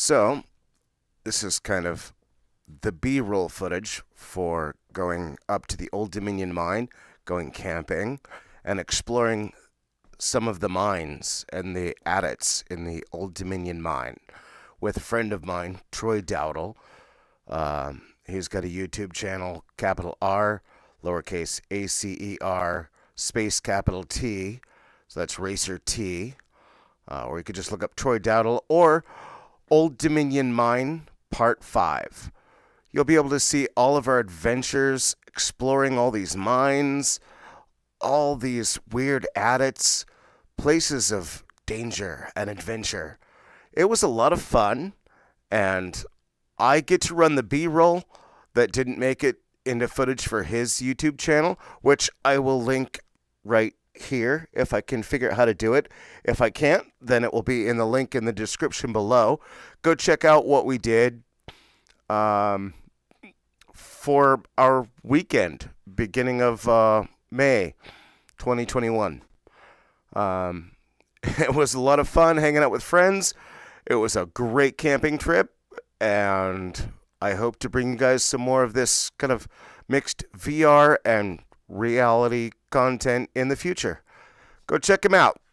So, this is kind of the B-roll footage for going up to the Old Dominion mine, going camping, and exploring some of the mines and the adits in the Old Dominion mine with a friend of mine, Troy Dowdle. He's got a YouTube channel, capital R, lowercase ACER, space capital T. So that's Racer T. Or you could just look up Troy Dowdle or Old Dominion Mine Part 5. You'll be able to see all of our adventures exploring all these mines, all these weird adits, places of danger and adventure. It was a lot of fun, and I get to run the B-roll that didn't make it into footage for his YouTube channel, which I will link right here if I can figure out how to do it. If I can't, then it will be in the link in the description below. Go check out what we did for our weekend, beginning of May 2021. It was a lot of fun hanging out with friends. It was a great camping trip, and I hope to bring you guys some more of this kind of mixed VR and reality content in the future. Go check them out.